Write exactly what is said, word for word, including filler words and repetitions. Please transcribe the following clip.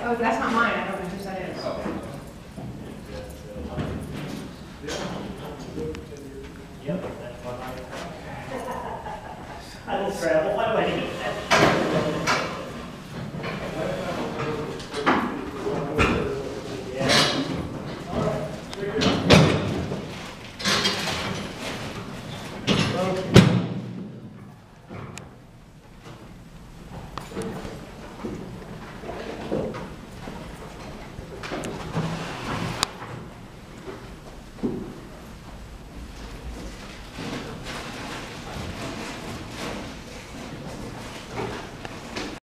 Oh, that's not mine. I don't know whose that is. Yep, that's what I. I will travel. Why do I need that? Yeah. Okay.